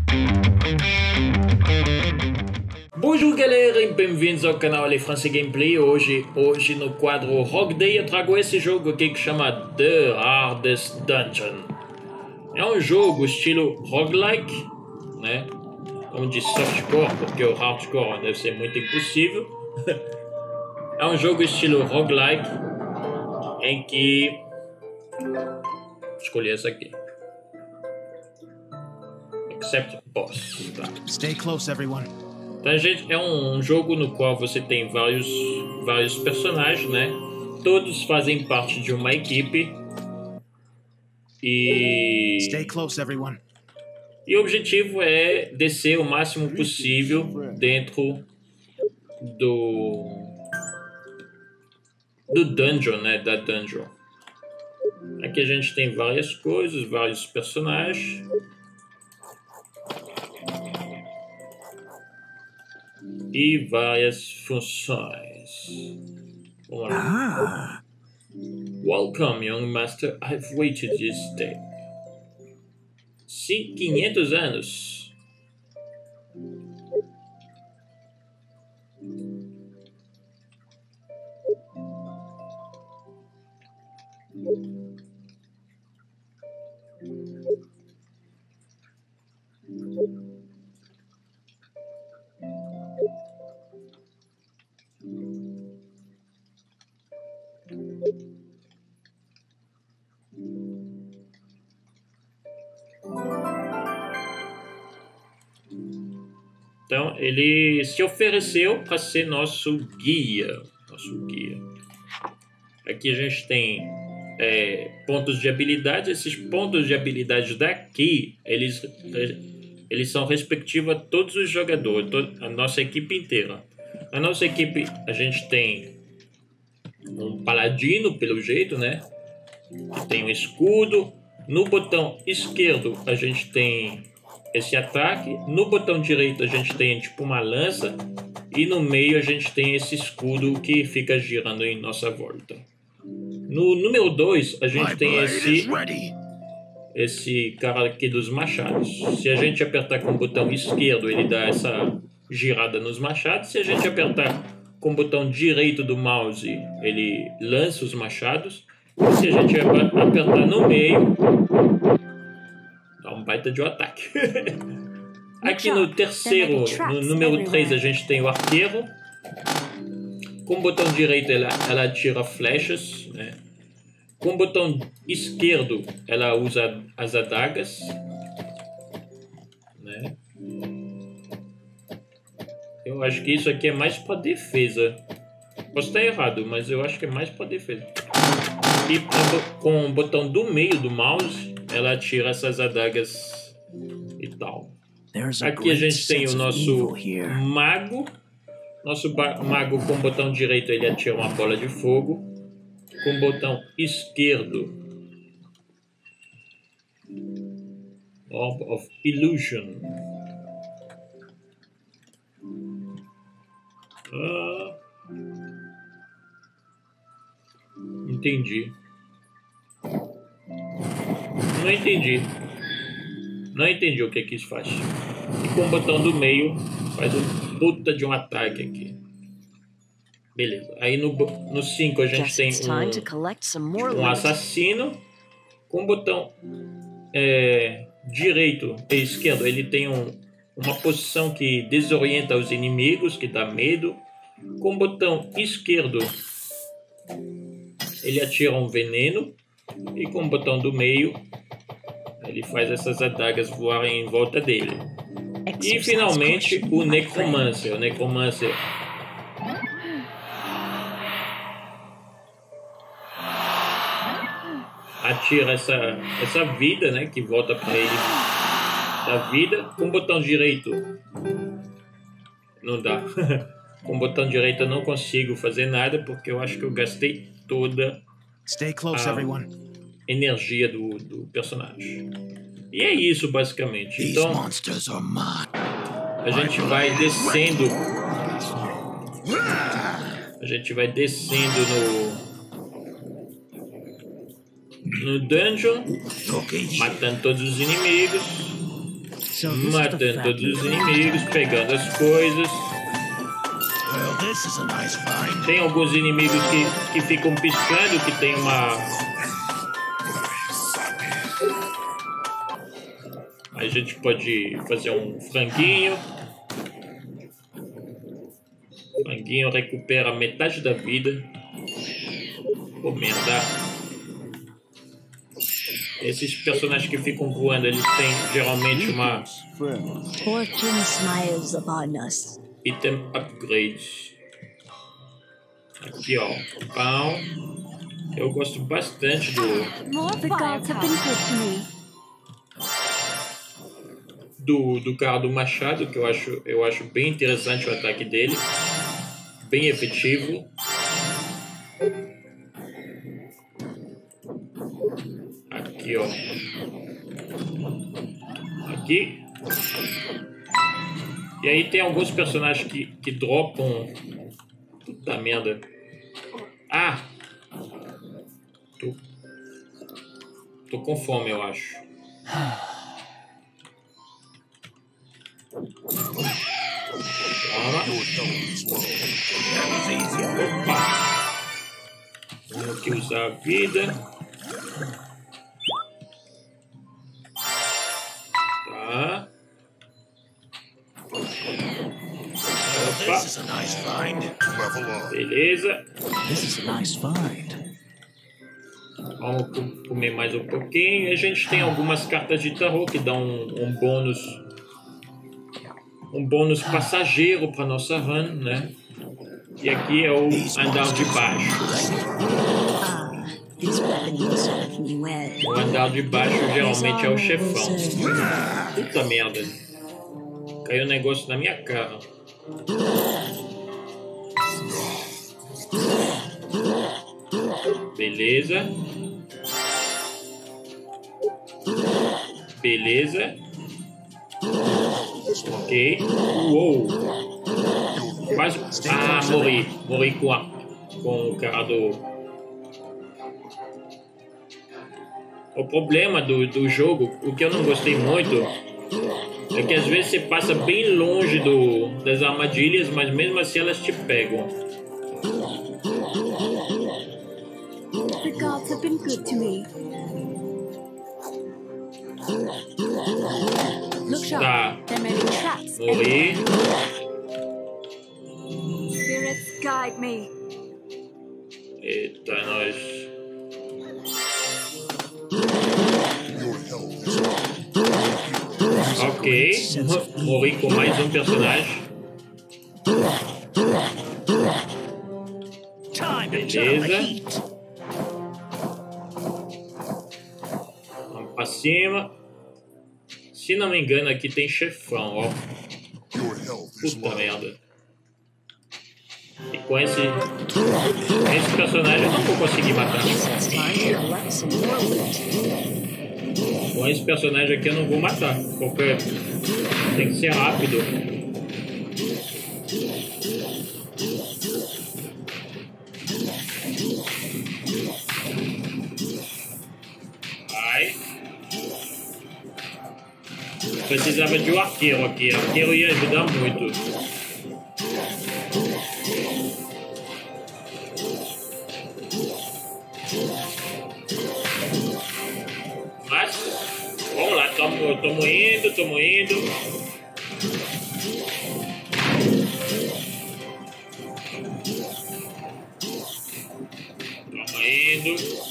Bonjour galera e bem-vindos ao canal Ale France Gameplay. Hoje no quadro Rogue Day eu trago esse jogo aqui que chama The Hardest Dungeon. É um jogo estilo roguelike, né? Onde softcore, porque o hardcore deve ser muito impossível. É um jogo estilo roguelike em que... escolhi essa aqui. Accept Boss. Tá. Stay close, everyone. Então, gente, é um jogo no qual você tem vários personagens, né? Todos fazem parte de uma equipe. Stay close, everyone. E o objetivo é descer o máximo possível dentro do dungeon, né? Da dungeon. Aqui a gente tem várias coisas, vários personagens. E várias funções. Vamos lá. Welcome, young master. I've waited this day. 500 anos. Então, ele se ofereceu para ser nosso guia. Aqui a gente tem pontos de habilidade. Esses pontos de habilidade daqui, eles são respectivos a todos os jogadores, a nossa equipe inteira. Na nossa equipe, a gente tem um paladino, pelo jeito, né? Tem um escudo. No botão esquerdo, a gente tem esse ataque. No botão direito a gente tem tipo uma lança. E no meio a gente tem esse escudo que fica girando em nossa volta. No número 2 a gente tem esse cara aqui dos machados. Se a gente apertar com o botão esquerdo, ele dá essa girada nos machados. Se a gente apertar com o botão direito do mouse, ele lança os machados. E se a gente apertar no meio, dá um baita de um ataque. Aqui no terceiro, no número 3, a gente tem o arqueiro. Com o botão direito ela atira flechas, né? Com o botão esquerdo ela usa as adagas, né? Eu acho que isso aqui é mais para defesa. Posso estar errado, mas eu acho que é mais para defesa. E com o botão do meio do mouse ela atira essas adagas e tal. Aqui a gente tem o nosso mago. Nosso mago com o botão direito ele atira uma bola de fogo. Com o botão esquerdo, Orb of Illusion. Entendi. Não entendi o que isso faz. E com o botão do meio faz um puta de um ataque aqui. Beleza. Aí no 5 a gente tem um assassino. Com o botão direito e esquerdo ele tem uma posição que desorienta os inimigos, que dá medo. Com o botão esquerdo ele atira um veneno. E com o botão do meio ele faz essas adagas voarem em volta dele. E finalmente o necromancer. O necromancer atira essa vida, né, que volta para ele da vida. Com o botão direito não dá. Com o botão direito eu não consigo fazer nada porque eu acho que eu gastei toda a energia do personagem. E é isso basicamente. Então a gente vai descendo. A gente vai descendo no dungeon, matando todos os inimigos. Matando todos os inimigos, pegando as coisas. Tem alguns inimigos que ficam piscando, que tem uma... A gente pode fazer um franguinho. O franguinho recupera metade da vida. Comenta. Esses personagens que ficam voando, eles têm geralmente uma... Fortune smiles upon us. Item upgrade. Aqui, ó. Pão. Eu gosto bastante The gods have been good to me. do cara do machado, que eu acho bem interessante o ataque dele. Bem efetivo. Aqui, ó. Aqui. E aí tem alguns personagens que dropam... Puta merda. Ah! Tô com fome, eu acho. Toma. Opa! Vamos aqui usar a vida. Tá. Opa. Beleza. Vamos comer mais um pouquinho. A gente tem algumas cartas de tarô que dão um bônus passageiro para nossa run, né? E aqui é o andar de baixo. O andar de baixo geralmente é o chefão. Puta merda. Caiu um negócio na minha cara. Beleza. Beleza. Ok. Uou. Quase... Ah, morri. Morri com o cara do... O problema do jogo, o que eu não gostei muito, é que às vezes você passa bem longe das armadilhas, mas mesmo assim elas te pegam. The gods have been good to me. Look sharp. Tá. There may be traps. Morri. Spirits guide me. Eita, nós. Ok. Morri com mais um personagem. Beleza. Vamos pra cima. Se não me engano, aqui tem chefão, ó. Puta merda. E com esse personagem eu não vou conseguir matar. Com esse personagem aqui eu não vou matar, porque tem que ser rápido. Vai. Precisava de um arqueiro aqui. Arqueiro ia ajudar muito. Mas, vamos lá, tamo indo. Tamo indo.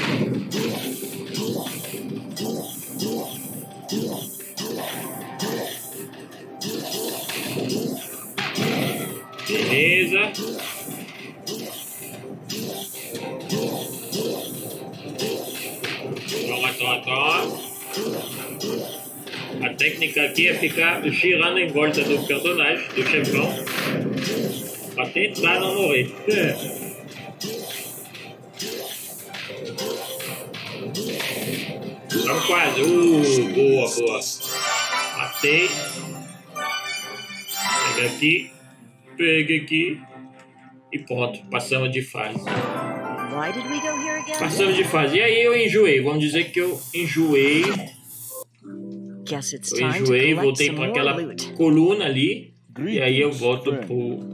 Beleza. Toma. A técnica aqui é ficar girando em volta do personagem, do chefão, pra tentar não morrer. Estamos quase. Boa. Matei. Pega aqui. E pronto, passamos de fase. Passamos de fase. E aí eu enjoei. Vamos dizer que eu enjoei. guess it's Eu time to enjoei, collect voltei some para more aquela loot. coluna ali. E Greetings, aí eu volto friend.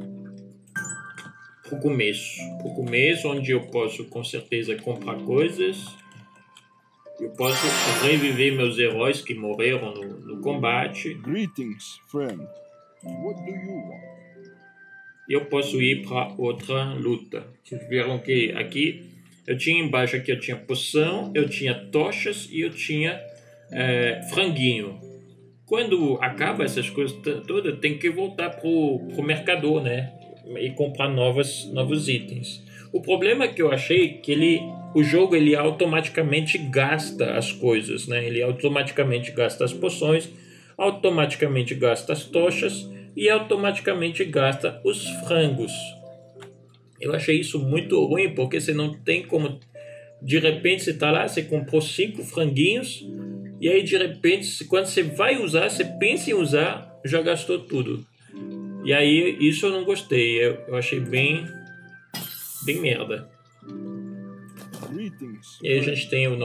pro começo, onde eu posso com certeza comprar coisas. Eu posso reviver meus heróis que morreram no combate. Greetings, friend. What do you want? E eu posso ir para outra luta. Vocês viram que aqui eu tinha embaixo aqui eu tinha poção, eu tinha tochas e eu tinha franguinho. Quando acaba essas coisas todas, tem que voltar pro mercador, né? E comprar novos itens. O problema é que eu achei que o jogo ele automaticamente gasta as coisas, né? Ele automaticamente gasta as poções, automaticamente gasta as tochas e automaticamente gasta os frangos. Eu achei isso muito ruim, porque você não tem como... De repente você tá lá, você comprou 5 franguinhos, e aí de repente, quando você vai usar, você pensa em usar, já gastou tudo. E aí isso eu não gostei, eu achei bem merda. Greetings, E aí a friend. gente tem o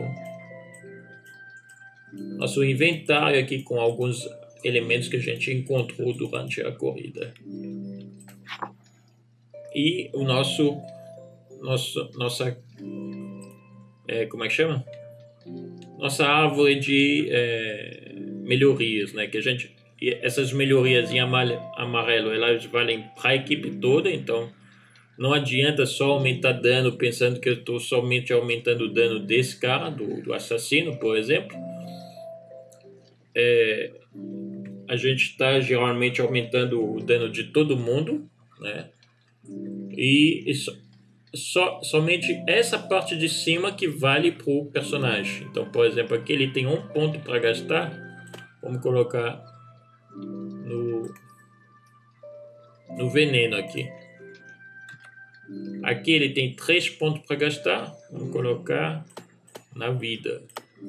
nosso inventário aqui com alguns elementos que a gente encontrou durante a corrida. E o nossa como é que chama? Nossa árvore de melhorias, né? Que a gente, essas melhorias em amarelo, elas valem para a equipe toda, então não adianta só aumentar dano pensando que eu estou somente aumentando o dano desse cara, do assassino, por exemplo. A gente está geralmente aumentando o dano de todo mundo, né? E somente essa parte de cima que vale para o personagem. Então, por exemplo, aqui ele tem 1 ponto para gastar. Vamos colocar no veneno aqui. Aqui ele tem 3 pontos para gastar. Vamos colocar na vida.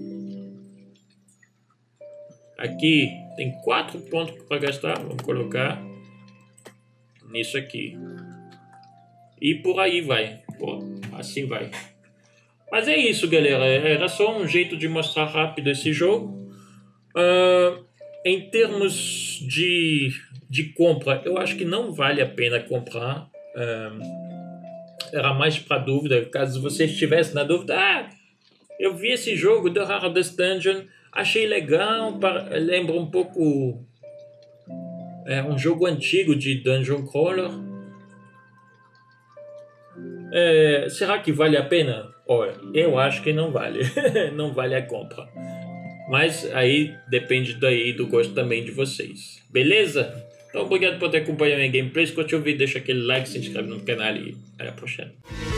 Aqui tem 4 pontos para gastar. Vamos colocar nisso aqui. E por aí vai. Pô, assim vai. Mas é isso, galera. Era só um jeito de mostrar rápido esse jogo. Em termos de compra, eu acho que não vale a pena comprar. Era mais para dúvida. Caso você estivesse na dúvida, eu vi esse jogo, The Hardest Dungeon, achei legal, lembra um pouco um jogo antigo de Dungeon Crawler. Será que vale a pena? Olha, eu acho que não vale. Não vale a compra. Mas aí depende do gosto também de vocês. Beleza? Então obrigado por ter acompanhado a minha gameplay. Se curtiu o vídeo, deixa aquele like, se inscreve no canal e até a próxima.